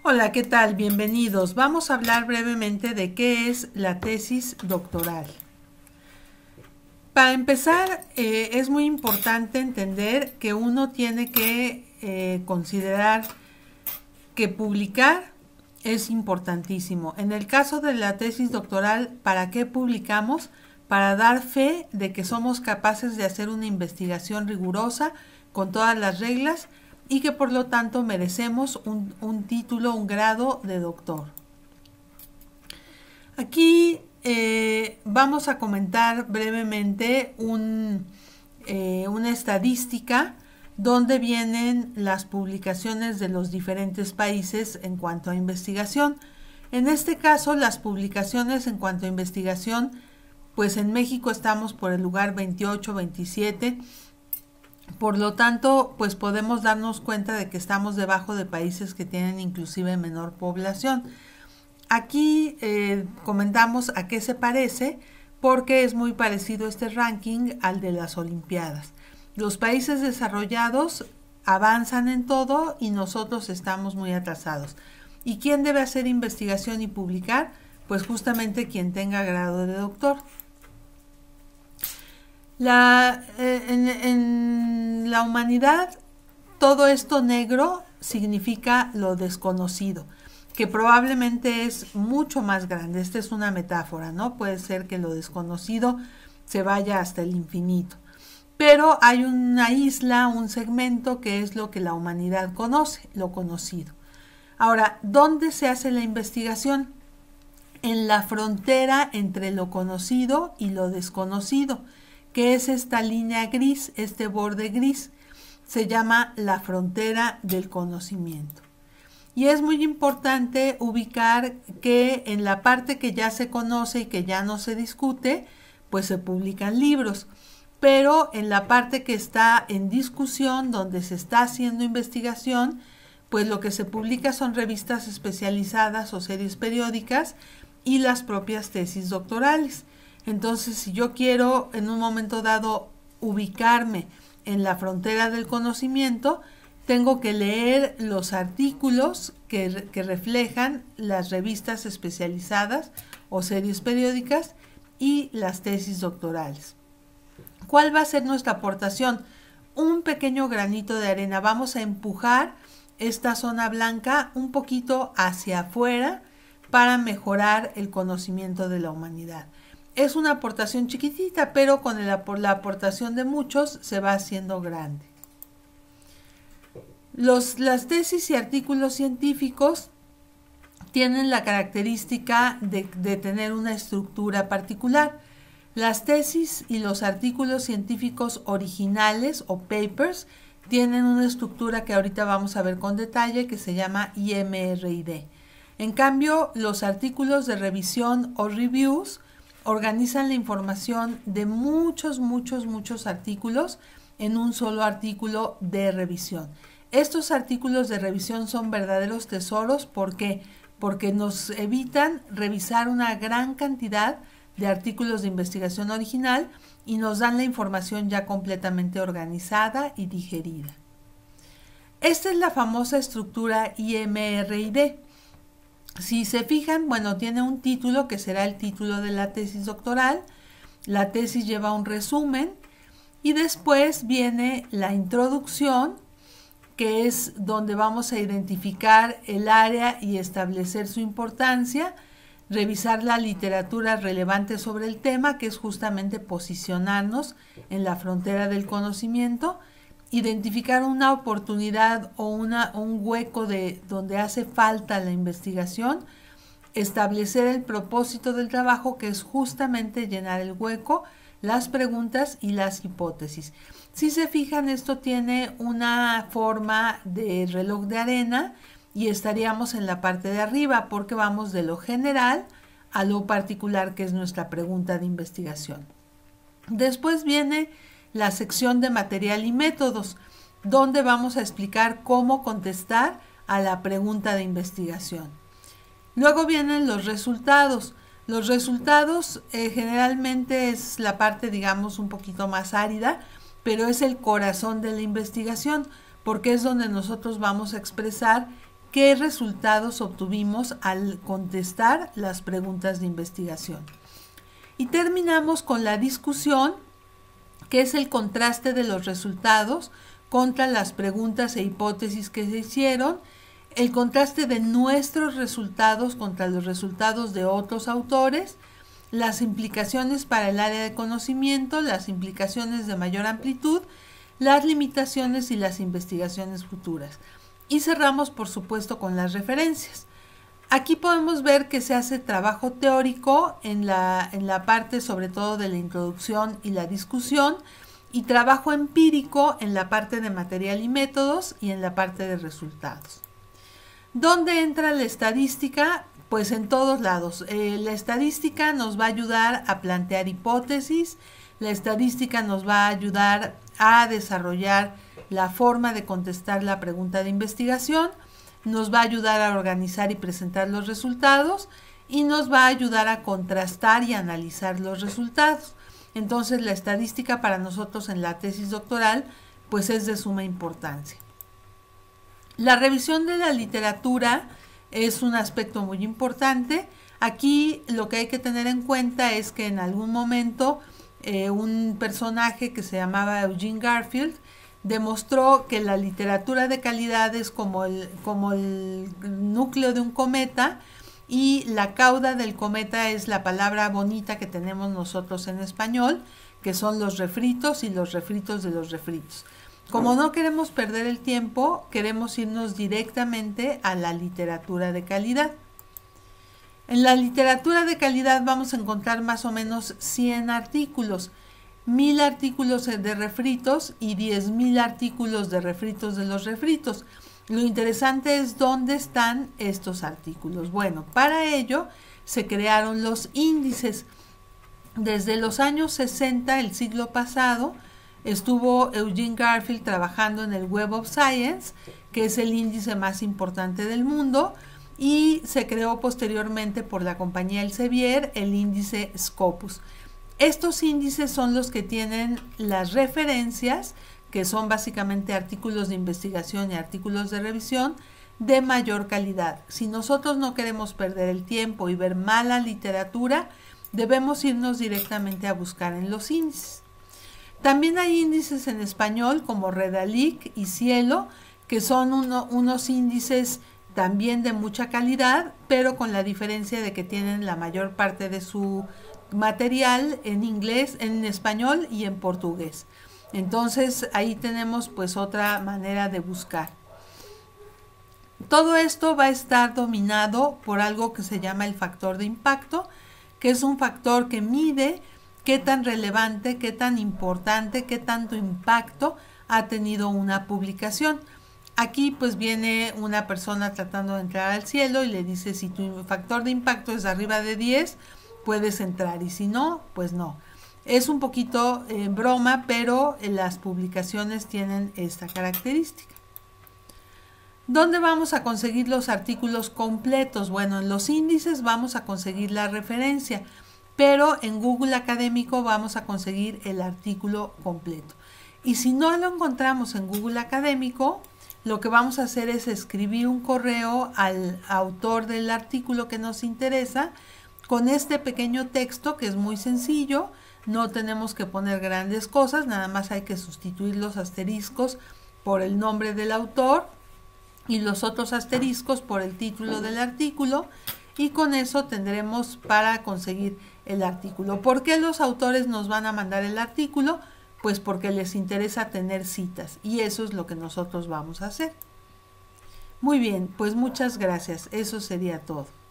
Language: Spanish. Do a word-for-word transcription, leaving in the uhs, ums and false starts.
Hola, ¿qué tal? Bienvenidos. Vamos a hablar brevemente de qué es la tesis doctoral. Para empezar, eh, es muy importante entender que uno tiene que eh, considerar que publicar es importantísimo. En el caso de la tesis doctoral, ¿para qué publicamos? Para dar fe de que somos capaces de hacer una investigación rigurosa con todas las reglas y que por lo tanto merecemos un, un título, un grado de doctor. Aquí eh, vamos a comentar brevemente un, eh, una estadística donde vienen las publicaciones de los diferentes países en cuanto a investigación. En este caso, las publicaciones en cuanto a investigación, pues en México estamos por el lugar veintiocho, veintisiete. Por lo tanto, pues podemos darnos cuenta de que estamos debajo de países que tienen inclusive menor población. Aquí eh, comentamos a qué se parece, porque es muy parecido este ranking al de las Olimpiadas. Los países desarrollados avanzan en todo y nosotros estamos muy atrasados. ¿Y quién debe hacer investigación y publicar? Pues justamente quien tenga grado de doctor. La, eh, en, en la humanidad, todo esto negro significa lo desconocido, que probablemente es mucho más grande. Esta es una metáfora, ¿no? Puede ser que lo desconocido se vaya hasta el infinito. Pero hay una isla, un segmento que es lo que la humanidad conoce, lo conocido. Ahora, ¿dónde se hace la investigación? En la frontera entre lo conocido y lo desconocido, que es esta línea gris, este borde gris, se llama la frontera del conocimiento. Y es muy importante ubicar que en la parte que ya se conoce y que ya no se discute, pues se publican libros. Pero en la parte que está en discusión, donde se está haciendo investigación, pues lo que se publica son revistas especializadas o series periódicas y las propias tesis doctorales. Entonces, si yo quiero en un momento dado ubicarme en la frontera del conocimiento, tengo que leer los artículos que, que reflejan las revistas especializadas o series periódicas y las tesis doctorales. ¿Cuál va a ser nuestra aportación? Un pequeño granito de arena. Vamos a empujar esta zona blanca un poquito hacia afuera para mejorar el conocimiento de la humanidad. Es una aportación chiquitita, pero con el, la aportación de muchos se va haciendo grande. Los, las tesis y artículos científicos tienen la característica de, de tener una estructura particular. Las tesis y los artículos científicos originales o papers tienen una estructura que ahorita vamos a ver con detalle, que se llama I M R I D. En cambio, los artículos de revisión o reviews organizan la información de muchos, muchos, muchos artículos en un solo artículo de revisión. Estos artículos de revisión son verdaderos tesoros. ¿Por qué? Porque nos evitan revisar una gran cantidad de artículos de investigación original y nos dan la información ya completamente organizada y digerida. Esta es la famosa estructura I M R I D. Si se fijan, bueno, tiene un título que será el título de la tesis doctoral. La tesis lleva un resumen y después viene la introducción, que es donde vamos a identificar el área y establecer su importancia, revisar la literatura relevante sobre el tema, que es justamente posicionarnos en la frontera del conocimiento, identificar una oportunidad o una, un hueco de donde hace falta la investigación, establecer el propósito del trabajo, que es justamente llenar el hueco, las preguntas y las hipótesis. Si se fijan, esto tiene una forma de reloj de arena y estaríamos en la parte de arriba porque vamos de lo general a lo particular, que es nuestra pregunta de investigación. Después viene la sección de material y métodos, donde vamos a explicar cómo contestar a la pregunta de investigación. Luego vienen los resultados. Los resultados eh, generalmente es la parte, digamos, un poquito más árida, pero es el corazón de la investigación, porque es donde nosotros vamos a expresar qué resultados obtuvimos al contestar las preguntas de investigación. Y terminamos con la discusión, que es el contraste de los resultados contra las preguntas e hipótesis que se hicieron, el contraste de nuestros resultados contra los resultados de otros autores, las implicaciones para el área de conocimiento, las implicaciones de mayor amplitud, las limitaciones y las investigaciones futuras. Y cerramos, por supuesto, con las referencias. Aquí podemos ver que se hace trabajo teórico en la, en la parte sobre todo de la introducción y la discusión, y trabajo empírico en la parte de material y métodos y en la parte de resultados. ¿Dónde entra la estadística? Pues en todos lados. Eh, la estadística nos va a ayudar a plantear hipótesis, la estadística nos va a ayudar a desarrollar la forma de contestar la pregunta de investigación, nos va a ayudar a organizar y presentar los resultados y nos va a ayudar a contrastar y analizar los resultados. Entonces la estadística para nosotros en la tesis doctoral pues es de suma importancia. La revisión de la literatura es un aspecto muy importante. Aquí lo que hay que tener en cuenta es que en algún momento eh, un personaje que se llamaba Eugene Garfield demostró que la literatura de calidad es como el, como el núcleo de un cometa, y la cauda del cometa es la palabra bonita que tenemos nosotros en español, que son los refritos y los refritos de los refritos. Como no queremos perder el tiempo, queremos irnos directamente a la literatura de calidad. En la literatura de calidad vamos a encontrar más o menos cien artículos, mil artículos de refritos y diez mil artículos de refritos de los refritos. Lo interesante es dónde están estos artículos. Bueno, para ello se crearon los índices. Desde los años sesenta del siglo pasado estuvo Eugene Garfield trabajando en el Web of Science, que es el índice más importante del mundo, y se creó posteriormente por la compañía Elsevier el índice Scopus. Estos índices son los que tienen las referencias, que son básicamente artículos de investigación y artículos de revisión de mayor calidad. Si nosotros no queremos perder el tiempo y ver mala literatura, debemos irnos directamente a buscar en los índices. También hay índices en español como Redalic y Cielo, que son uno, unos índices también de mucha calidad, pero con la diferencia de que tienen la mayor parte de su material en inglés, en español y en portugués. Entonces ahí tenemos pues otra manera de buscar. Todo esto va a estar dominado por algo que se llama el factor de impacto, que es un factor que mide qué tan relevante, qué tan importante, qué tanto impacto ha tenido una publicación. Aquí pues viene una persona tratando de entrar al cielo y le dice: si tu factor de impacto es arriba de diez, puedes entrar, y si no, pues no. Es un poquito eh, broma, pero eh, las publicaciones tienen esta característica. ¿Dónde vamos a conseguir los artículos completos? Bueno, en los índices vamos a conseguir la referencia, pero en Google Académico vamos a conseguir el artículo completo. Y si no lo encontramos en Google Académico, lo que vamos a hacer es escribir un correo al autor del artículo que nos interesa con este pequeño texto, que es muy sencillo. No tenemos que poner grandes cosas, nada más hay que sustituir los asteriscos por el nombre del autor y los otros asteriscos por el título del artículo, y con eso tendremos para conseguir el artículo. ¿Por qué los autores nos van a mandar el artículo? Pues porque les interesa tener citas, y eso es lo que nosotros vamos a hacer. Muy bien, pues muchas gracias. Eso sería todo.